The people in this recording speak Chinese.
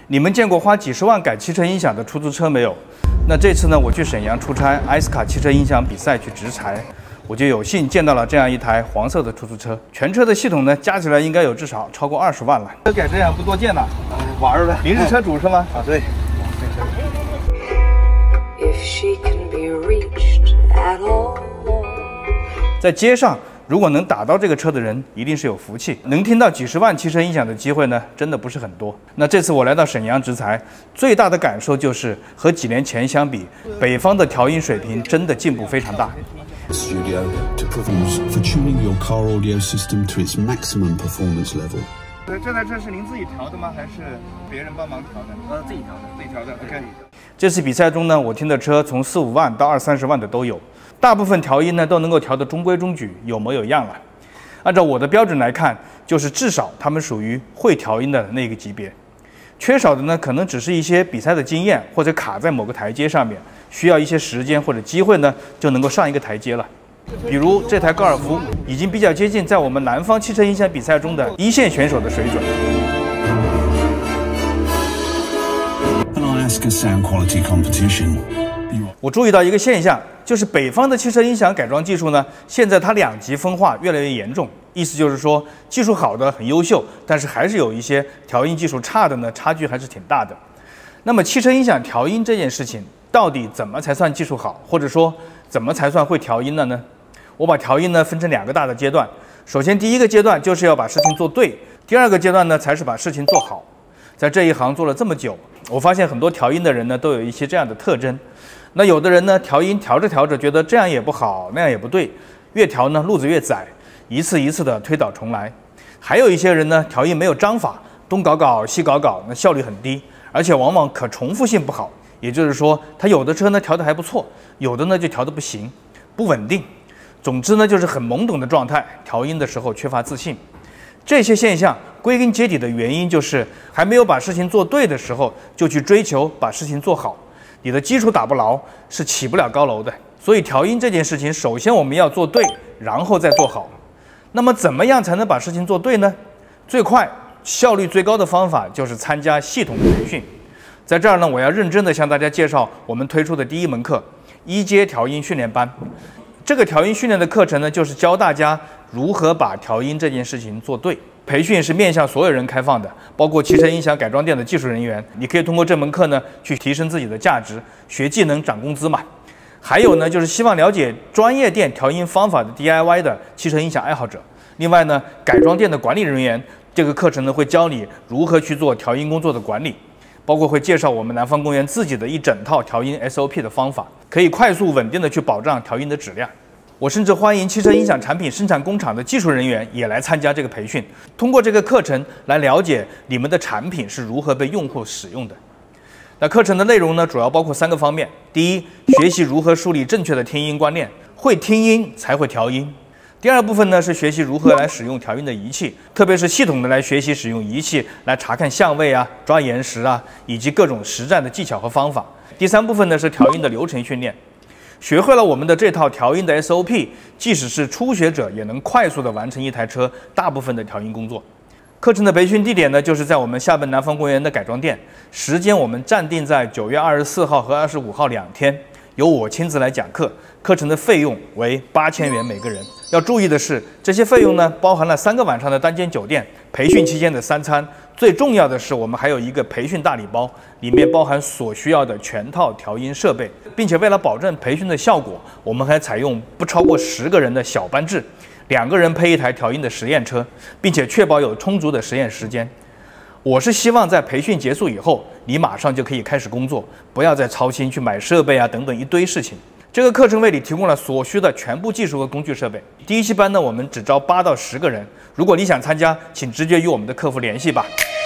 你们见过花几十万改汽车音响的出租车没有？那这次呢，我去沈阳出差，埃斯卡汽车音响比赛去执柴，我就有幸见到了这样一台黄色的出租车，全车的系统呢加起来应该有至少超过20万了。车改这样不多见呐，玩儿呗。您是车主是吗？啊，对。在街上，如果能打到这个车的人，一定是有福气。能听到几十万汽车音响的机会呢，真的不是很多。那这次我来到沈阳执柴，最大的感受就是和几年前相比，北方的调音水平真的进步非常大。 Studio to for tuning your car audio system to its maximum performance level. 这台车是您自己调的吗？还是别人帮忙调的？自己调的，自己调的。OK。这次比赛中呢，我听的车从4、5万到20、30万的都有。大部分调音呢都能够调得中规中矩，有模有样了。按照我的标准来看，就是至少他们属于会调音的那个级别。缺少的呢，可能只是一些比赛的经验，或者卡在某个台阶上面，需要一些时间或者机会呢，就能够上一个台阶了。比如这台高尔夫，已经比较接近在我们南方汽车音响比赛中的一线选手的水准。 Alaska Sound Quality Competition。 我注意到一个现象，就是北方的汽车音响改装技术呢，现在它2极分化越来越严重。意思就是说，技术好的很优秀，但是还是有一些调音技术差的呢，差距还是挺大的。那么汽车音响调音这件事情，到底怎么才算技术好，或者说怎么才算会调音了呢？我把调音呢分成2个大的阶段。首先，第一个阶段就是要把事情做对，第2个阶段呢才是把事情做好。在这一行做了这么久，我发现很多调音的人呢都有一些这样的特征。那有的人呢，调音调着调着，觉得这样也不好，那样也不对，越调呢路子越窄，一次一次的推倒重来。还有一些人呢，调音没有章法，东搞搞西搞搞，那效率很低，而且往往可重复性不好。也就是说，他有的车呢调得还不错，有的呢就调得不行，不稳定。总之呢，就是很懵懂的状态，调音的时候缺乏自信。这些现象归根结底的原因就是还没有把事情做对的时候，就去追求把事情做好。你的基础打不牢，是起不了高楼的。所以调音这件事情，首先我们要做对，然后再做好。那么怎么样才能把事情做对呢？最快、效率最高的方法就是参加系统的培训。在这儿呢，我要认真的向大家介绍我们推出的第1门课——1阶调音训练班。这个调音训练的课程呢，就是教大家如何把调音这件事情做对。培训是面向所有人开放的，包括汽车音响改装店的技术人员。你可以通过这门课呢，去提升自己的价值，学技能涨工资嘛。还有呢，就是希望了解专业店调音方法的 DIY 的汽车音响爱好者。另外呢，改装店的管理人员，这个课程呢会教你如何去做调音工作的管理，包括会介绍我们南方公园自己的一整套调音 SOP 的方法，可以快速稳定的去保障调音的质量。我甚至欢迎汽车音响产品生产工厂的技术人员也来参加这个培训，通过这个课程来了解你们的产品是如何被用户使用的。那课程的内容呢，主要包括3个方面：第一，学习如何树立正确的听音观念，会听音才会调音；第2部分呢，是学习如何来使用调音的仪器，特别是系统的来学习使用仪器来查看相位啊、抓延时啊，以及各种实战的技巧和方法；第3部分呢，是调音的流程训练。学会了我们的这套调音的 SOP， 即使是初学者也能快速的完成一台车大部分的调音工作。课程的培训地点呢，就是在我们厦门南方公园的改装店，时间我们暂定在9月24号和25号2天，由我亲自来讲课。课程的费用为8000元每个人。要注意的是，这些费用呢，包含了3个晚上的单间酒店、培训期间的3餐。最重要的是，我们还有一个培训大礼包，里面包含所需要的全套调音设备，并且为了保证培训的效果，我们还采用不超过10个人的小班制，2个人配一台调音的实验车，并且确保有充足的实验时间。我是希望在培训结束以后，你马上就可以开始工作，不要再操心去买设备啊等等一堆事情。这个课程为你提供了所需的全部技术和工具设备。第1期班呢，我们只招8到10个人。如果你想参加，请直接与我们的客服联系吧。